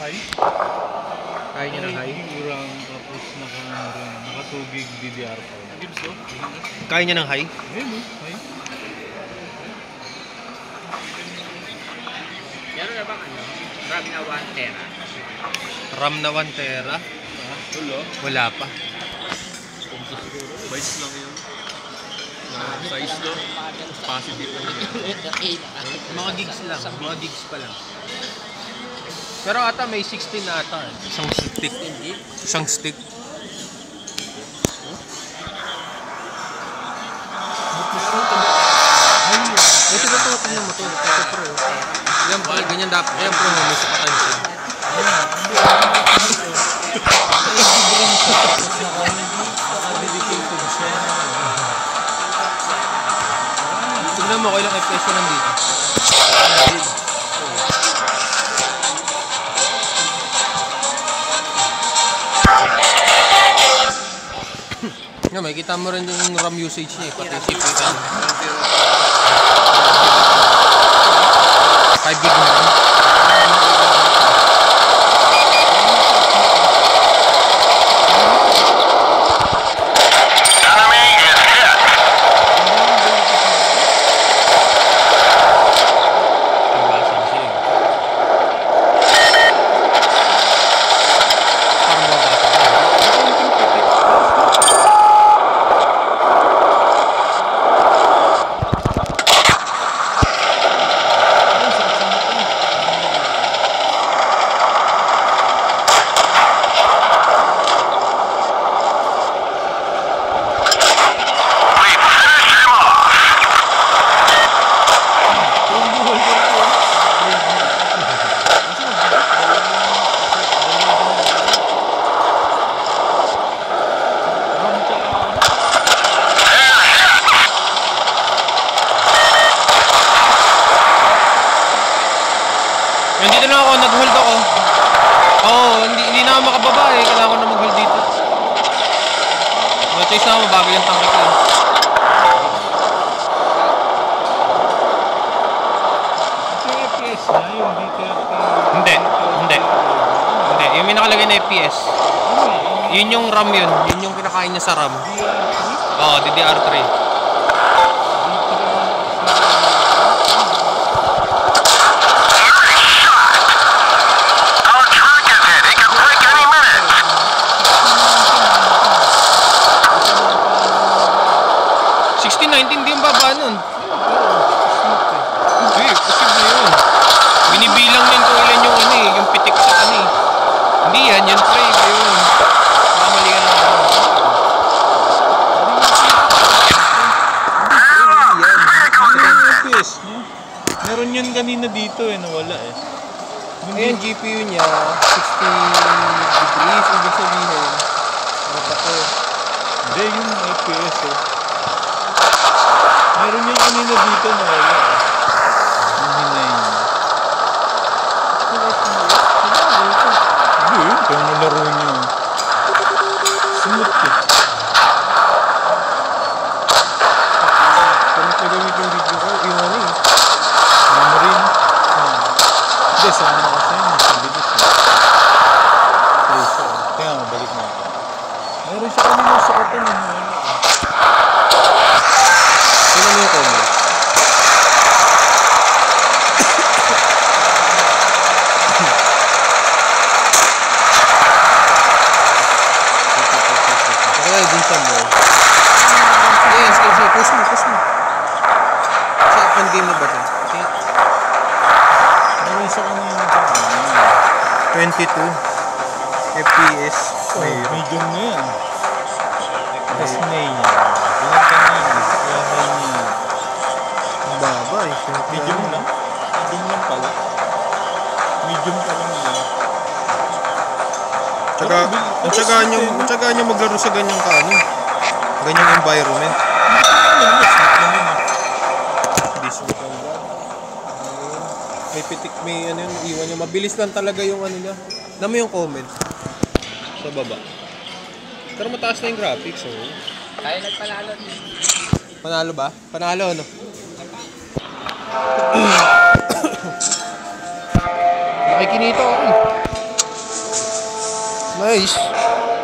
high. Kaya niya ng high? Kurang, tapos naka 2 gig DDR pa. Kaya niya ng high? Ayun o, high. Meron na bang ano? RAM na 1 tera? RAM na 1 tera? Wala pa. Bytes lang yun. Size no? Positive lang yun. Mga gigs lang. Mga gigs pa lang. Pero ata may 16 na ata. Isang stick. Isang stick. Ito ba ito? Tingnan mo ito. Ito pro. Yan po. Ganyan dapat. Yan pro. May sukatan siya. Tingnan mo, ilang FPS ko nandito. Nga, makikita mo rin yung RAM usage niya, pati CPU. 5 gig na. Nandito lang ako, nag-hold ako. Oo, hindi na ako makababa eh. Kailangan ko na mag-hold dito. Chase na ako, mabagal yung tangke ko eh. Ito yung FPS na, yung D30. Hindi. Yung may nakalagay na FPS. Yun yung RAM yun. Yun yung pinakain niya sa RAM. Oo, DDR3. Hindi yung baba nun. Hindi, posible yun. Binibilang yun kung ilan yung ano eh, yung pitik sa ano eh. Hindi yan, yun try yun. Mamali ka na. Meron yun kanina dito eh, nawala eh. Yung GPU niya, 60 degrees, ibig sabihin. Matato. Hindi, yung FPS eh. Meron yung kanina dito na wala eh. Yung hinay niya. Hindi, kaya nalaro niya. Sumot eh. Kung nagpagamit yung video ko, yung ano eh. Memory na. Hindi, sama kasi yun. Mabilis eh. Kaya mabalik natin. Meron siya kanina sa kato na wala eh. Sino mo yung comment? Okay, dun sa mo. Yes, push mo. Sa open game na ba ito? Meron siya kanina dyan. 22 FPS. Medium na yan. Tapos nay niya. Ganyan kanina. Kaya nay niya. Ang baba eh. Medium lang. Medium lang pala. Medium pa lang yan. Tsaga nyo maglaro sa ganyang ganyang environment. May pitik, may ano yun, iwan nyo. Mabilis lang talaga yung ano niya. Alam mo yung comment sa baba. Pero mataas na yung graphics, oh. Tayo nagpanalo. Panalo ba? Panalo, ano? Nakikinito ako. Nice.